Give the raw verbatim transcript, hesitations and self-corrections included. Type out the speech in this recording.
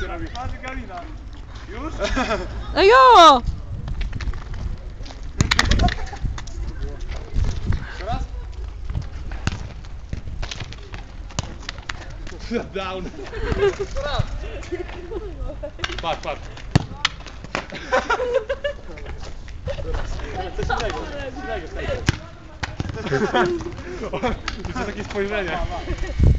się robi. Patrz Galina. Już? No jo! Teraz? Down. Patrz, patrz. Coś innego, coś innego. To takie spojrzenie.